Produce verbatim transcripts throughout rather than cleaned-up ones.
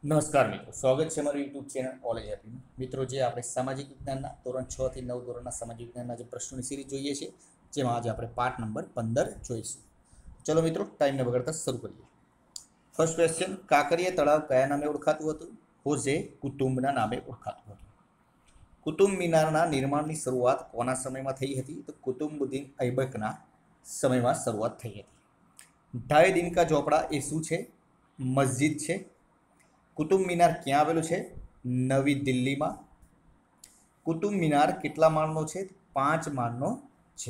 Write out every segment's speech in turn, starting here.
નમસ્કાર મિત્રો, સ્વાગત છે મારું યુટ્યુબ ચેનલ કોલેજ હેપી મિત્રો। જે આપણે સામાજિક વિજ્ઞાનના ધોરણ છ થી નવ ધોરણના સામાજિક વિજ્ઞાનના જે પ્રશ્નોની સિરીઝ જોઈએ છે, જેમાં આજે આપણે પાઠ નંબર પંદર જોઈશું। ચલો મિત્રો, ટાઈમને બગાડતા શરૂ કરીએ। ફર્સ્ટ ક્વેશ્ચન, કાંકરિયા તળાવ કયા નામે ઓળખાતું હતું? હોજે કુતુબના નામે ઓળખાતું હતું। કુતુબ મિનારના નિર્માણની શરૂઆત કોના સમયમાં થઈ હતી? તો કુતુબુદ્દીન ઐબકના સમયમાં શરૂઆત થઈ હતી। ઢાઈ દિન કા ઝોપડા એ શું છે? મસ્જિદ છે। કુતુબ મિનાર ક્યાં આવેલું છે? નવી દિલ્હીમાં। કુતુબ મિનાર કેટલા માળનો છે? પાંચ માળનો છે।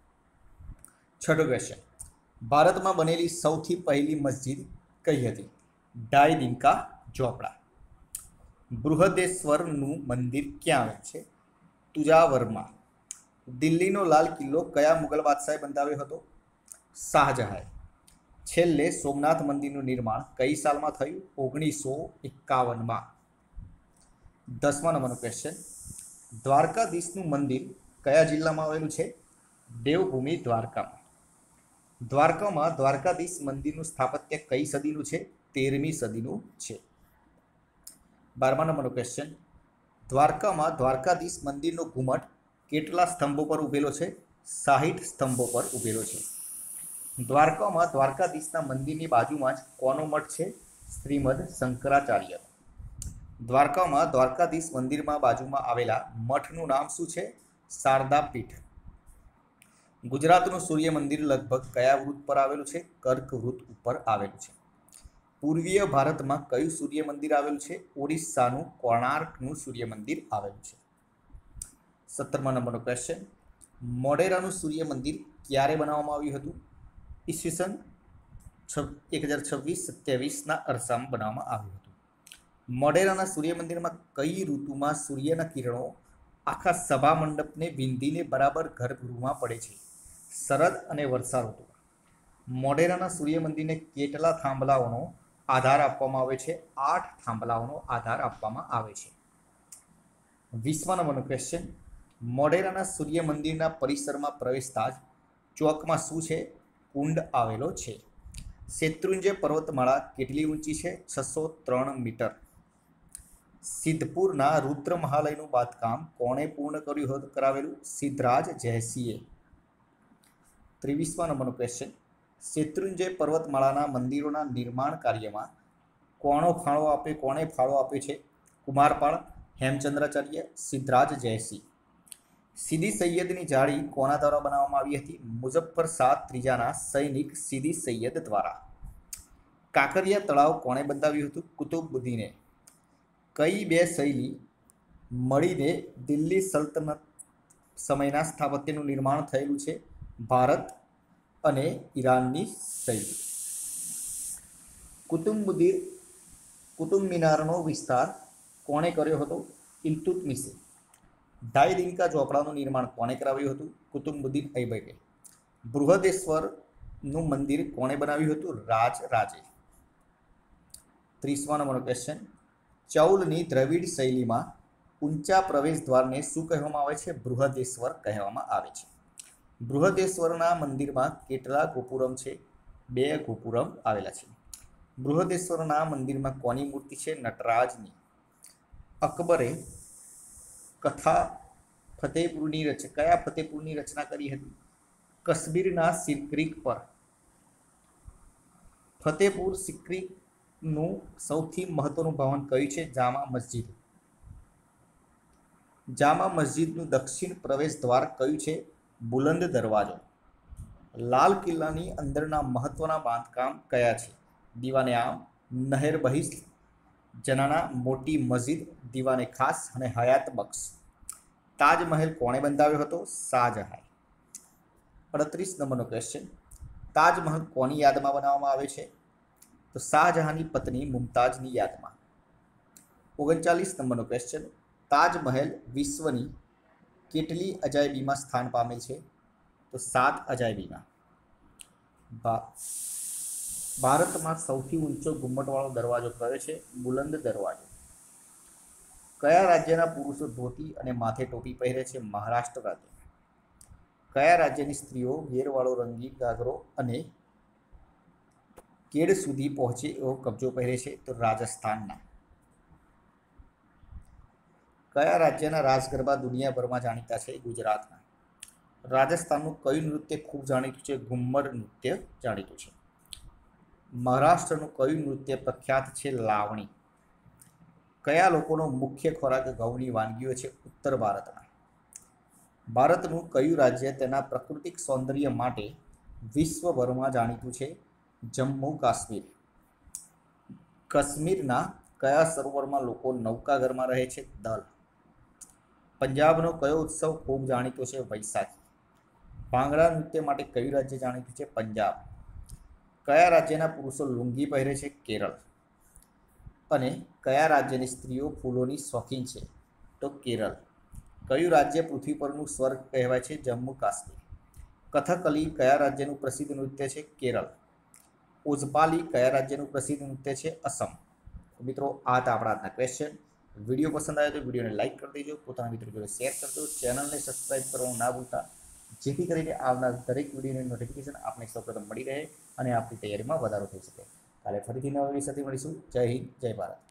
છઠ્ઠો ક્વેશ્ચન, ભારતમાં બનેલી સૌથી પહેલી મસ્જિદ કઈ હતી? ઢાઈ દિન કા ઝોપડા। બૃહદેશ્વરનું મંદિર ક્યાં આવેલું છે? તુજાવરમાં। દિલ્હીનો લાલ કિલ્લો કયા મુગલ બાદશાહે બંધાવ્યો હતો? શાહજહાંએ। છેલ્લે સોમનાથ મંદિરનું નિર્માણ કઈ સાલમાં થયું? ઓગણીસો એકાવનમાં। દસમા નંબરનો ક્વેશ્ચન, દ્વારકાધીશનું મંદિર કયા જિલ્લામાં આવેલું છે? દેવભૂમિ દ્વારકામાં। દ્વારકામાં દ્વારકાધીશ મંદિરનું સ્થાપત્ય કઈ સદીનું છે? તેરમી સદીનું છે। બારમા નંબરનો ક્વેશ્ચન, દ્વારકામાં દ્વારકાધીશ મંદિરનો ઘુમટ કેટલા સ્તંભો પર ઉભેલો છે? સાહીઠ સ્તંભો પર ઉભેલો છે। દ્વારકામાં દ્વારકાધીશના મંદિરની બાજુમાં જ કોનો મઠ છે? શ્રીમદ શંકરાચાર્ય। દ્વારકામાં દ્વારકાધીશ મંદિરમાં બાજુમાં આવેલા મઠનું નામ શું છે? શારદા પીઠ। ગુજરાતનું સૂર્ય મંદિર લગભગ કયા વૃત્ત પર આવેલું છે? કર્ક વૃત્ત ઉપર આવેલું છે। પૂર્વીય ભારતમાં કયું સૂર્ય મંદિર આવેલું છે? ઓડિશાનું કોણાર્કનું સૂર્ય મંદિર આવેલું છે। સત્તરમા નંબરનો ક્વેશ્ચન, મોઢેરાનું સૂર્ય મંદિર ક્યારે બનાવવામાં આવ્યું હતું? ઈસવીસન એક હજાર છવ્વીસ સત્યાવીસના અરસામાં બનાવવામાં આવ્યું હતું। મોઢેરાના સૂર્ય મંદિરમાં કઈ ઋતુમાં સૂર્યના કિરણો આખા સભા મંડપને વિંધીને બરાબર ગર્ભગૃહમાં પડે છે? શરદ અને વર્ષા ઋતુમાં। મોઢેરાના સૂર્ય મંદિરને કેટલા થાંભલાઓનો આધાર આપવામાં આવે છે? આઠ થાંભલાઓનો આધાર આપવામાં આવે છે। વીસમા નંબરનો ક્વેશ્ચન, મોઢેરાના સૂર્ય મંદિરના પરિસરમાં પ્રવેશતા જ ચોકમાં શું છે? કુંડ આવેલો છે। શેત્રુંજય પર્વતમાળા કેટલી ઊંચી છે? છસો ત્રણ મીટર। સિદ્ધપુરના રુદ્ર મહાલયનું બાંધકામ કોણે પૂર્ણ કર્યું કરાવેલું? સિદ્ધરાજ જયસિંહે। ત્રેવીસમા નંબરનો ક્વેશ્ચન, શેત્રુંજય પર્વતમાળાના મંદિરોના નિર્માણ કાર્યમાં કોનો ફાળો આપે કોણે ફાળો આપ્યો છે? કુમારપાળ, હેમચંદ્રાચાર્ય, સિદ્ધરાજ જયસિંહ। સીદી સૈયદની જાળી કોના દ્વારા બનાવવામાં આવી હતી? મુઝફ્ફર શાહ ત્રીજાના સૈનિક સીદી સૈયદ દ્વારા। કાંકરિયા તળાવ કોણે બંધાવ્યું હતું? કુતુબુદ્દીને। કઈ બે શૈલી મળીને દિલ્હી સલ્તનત સમયના સ્થાપત્યનું નિર્માણ થયેલું છે? ભારત અને ઈરાનની શૈલી। કુતુબુદ્દીન કુતુબ મિનારનો વિસ્તાર કોણે કર્યો હતો? ઇલ્તુત્મિશે। ઢાઈ દિન કા ઝોપડાનું નિર્માણ કોણે કરાવ્યું હતું? કુતુબુદ્દીન ઐબકે। બૃહદેશ્વરનું મંદિર કોણે બનાવ્યું હતું? રાજ રાજે। ત્રીસમા નંબરનો ક્વેશ્ચન, ચૌલની દ્રવિડ શૈલીમાં ઊંચા પ્રવેશ દ્વારને શું કહેવામાં આવે છે? બૃહદેશ્વર કહેવામાં આવે છે। બૃહદેશ્વરના મંદિરમાં કેટલા ગોપુરમ છે? બે ગોપુરમ આવેલા છે। બૃહદેશ્વરના મંદિરમાં કોની મૂર્તિ છે? નટરાજની। અકબરે કથા ફતેહપુરની રચ કયા ફતેહપુરની રચના કરી હતી? કશ્મીરના સિક્રીક પર। ફતેહપુર સિક્રીનું સૌથી મહત્વનું ભવન કયું છે? જામા મસ્જિદ। જામા મસ્જિદનું દક્ષિણ પ્રવેશ દ્વાર કયું છે? બુલંદ દરવાજો। લાલ કિલ્લાની અંદરના મહત્વના બાંધકામ કયા છે? દીવાને આમ, નહેર બહિશ્ત, જનાના, મોટી મસ્જિદ, દીવાને ખાસ અને હયાત બક્ષ। તાજમહેલ કોણે બંધાવ્યો હતો? શાહજહાં। અડત્રીસ નંબરનો ક્વેશ્ચન, તાજમહલ કોની યાદમાં બનાવવામાં આવે છે? તો શાહજહાંની પત્ની મુમતાઝની યાદમાં। ઓગણચાલીસ નંબરનો ક્વેશ્ચન, તાજમહેલ વિશ્વની કેટલી અજાયબીમાં સ્થાન પામેલ છે? તો સાત અજાયબીમાં। ભારતમાં સૌથી ઊંચો ઘુમ્મટવાળો દરવાજો કયો છે? બુલંદ દરવાજો। કયા રાજ્યના પુરુષો ધોતી અને માથે ટોપી પહેરે છે? મહારાષ્ટ્ર રાજ્ય। કયા રાજ્યની સ્ત્રીઓ ઘેરવાળો રંગીન ઘાઘરો અને કેડ સુધી પહોંચે એવો કબજો પહેરે છે? તો રાજસ્થાનના। કયા રાજ્યના રાસ ગરબા દુનિયાભરમાં જાણીતા છે? ગુજરાતના. રાજસ્થાનનું કયું નૃત્ય ખૂબ જાણીતું છે? ઘુમ્મર નૃત્ય જાણીતું છે. મહારાષ્ટ્રનું કયું નૃત્ય પ્રખ્યાત છે? લાવણી. કયા લોકોનો મુખ્ય ખોરાક ઘઉંની વાનગીઓ છે? ઉત્તર ભારતના. ભારતનું કયું રાજ્ય તેના પ્રાકૃતિક સૌંદર્ય માટે વિશ્વભરમાં જાણીતું છે? જમ્મુ કાશ્મીર. કાશ્મીરના કયા સરોવરમાં લોકો નૌકાઘરમાં રહે છે? દલ. પંજાબનો કયો ઉત્સવ ખૂબ જાણીતો છે? વૈશાખી. ભાંગડા નૃત્ય માટે કયું રાજ્ય જાણીતું છે? પંજાબ. કયા રાજ્યના પુરુષો લુંગી પહેરે છે? કેરળ. અને કયા રાજ્યની સ્ત્રીઓ ફૂલોની શોખીન છે? તો કેરળ. કયું રાજ્ય પૃથ્વી પરનું સ્વર્ગ કહેવાય છે? જમ્મુ કાશ્મીર. કથકલી કયા રાજ્યનું પ્રસિદ્ધ નૃત્ય છે? કેરળ. ઓઝપાલી કયા રાજ્યનું પ્રસિદ્ધ નૃત્ય છે? અસમ. મિત્રો આ હતા આપણા આજના ક્વેશ્ચન. વિડીયો પસંદ આવે તો વિડીયોને લાઇક કરી દેજો, પોતાના મિત્રો જોડે શેર કરજો, ચેનલને સબસ્ક્રાઇબ કરવાનું ના ભૂલતા, જેથી કરીને આવનાર દરેક વિડીયોની નોટિફિકેશન આપને સૌપ્રથમ મળી રહે અને આપણી તૈયારીમાં વધારો થઈ શકે. કાલે ફરીથી નવા વિડીયો સાથે મળીશું. જય હિન્દ, જય ભારત.